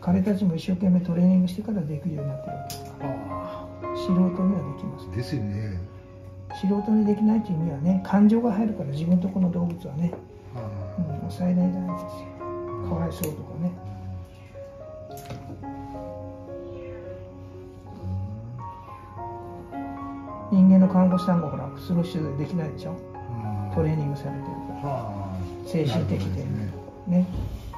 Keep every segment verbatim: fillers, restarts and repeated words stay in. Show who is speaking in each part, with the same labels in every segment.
Speaker 1: 彼たちも一生懸命トレーニングしてからできるようになってるわけですから、素人にはできます。ですよね。素人にできないという意味はね、感情が入るから自分のところの動物はね、うん、抑えないじゃないですよ。かわいそうとかね。人間の看護師さんがほら普通の人でできないでしょ。トレーニングされてるから、精神的でね。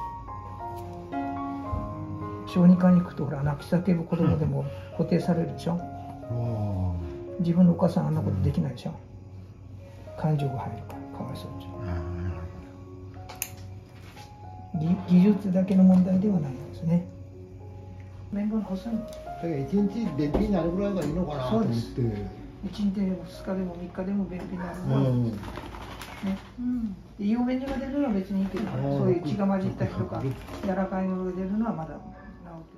Speaker 1: 小児科に行くとほら泣き叫ぶ子供でも固定されるでしょ。自分のお母さんあんなことできないでしょ。感情が入るからかわいそうでしょ。技術だけの問題ではないんですね。綿棒の細いんです。だから一日便秘になるぐらいがいいのかなと思って。いちにちでもふつかでもみっかでも便秘になるのは、うんねうん、胃お便所が出るのは別にいいけど、そういう血が混じったりとか柔らかいのが出るのはまだ治ってない。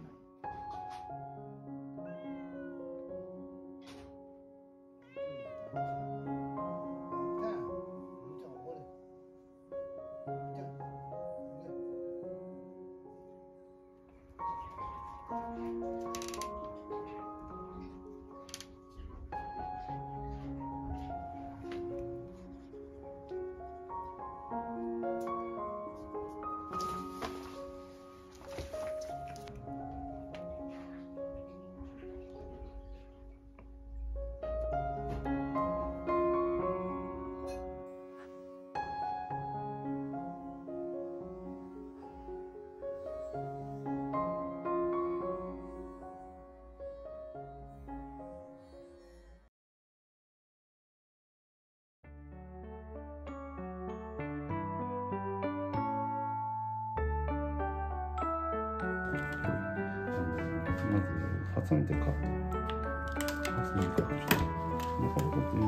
Speaker 2: まずハサミでカット、ハサミでカットして、なかなか全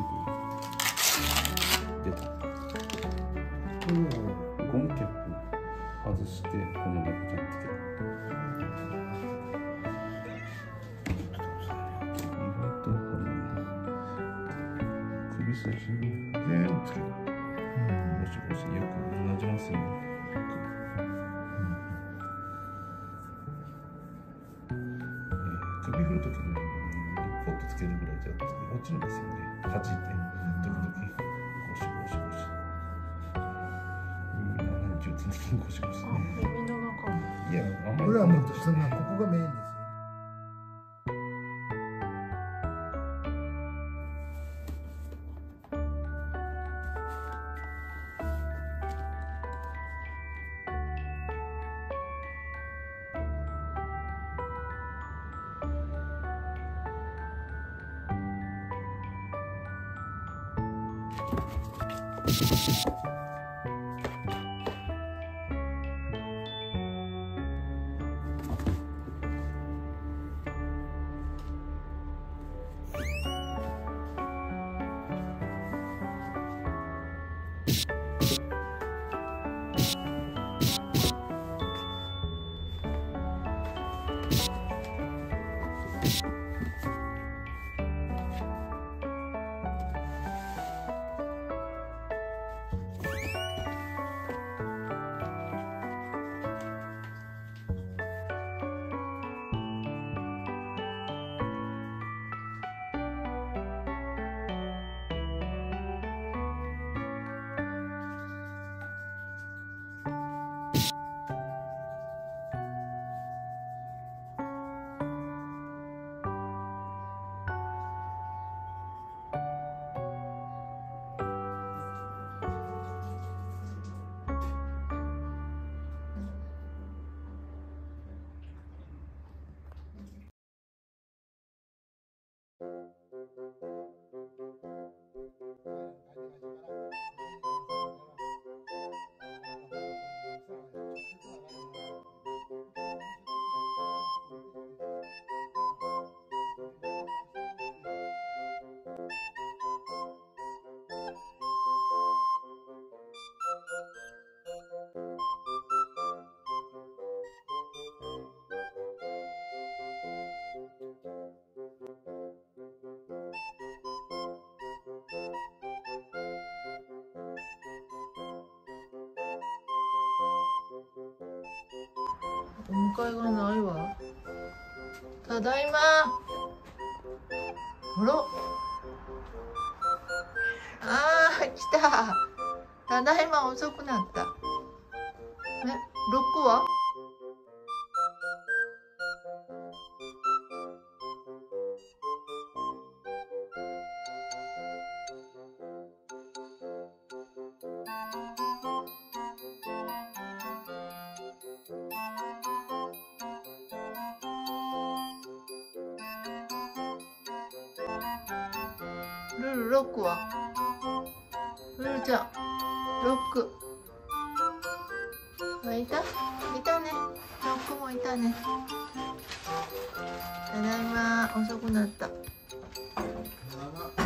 Speaker 2: 部出た。これをゴムキャップ外してこの中につける。意外とこれ首筋に全部つける。もしもしよくなじますよね。首振るときにポッとつけるぐらいじゃ落ちるんですよね。弾いて時々ゴシゴシゴシ耳の穴に中心にゴシゴシね。耳の中もいやあんまりこれはもうそんなここがメインですよ。
Speaker 3: 迎えがないわ。ただいま。あら。あー、来た。ただいま、遅くなった。え、ロックは？ルル、ロックは？ルルちゃん、ロック。あ、いた？いたね。ロックもいたね。ただいま、遅くなった。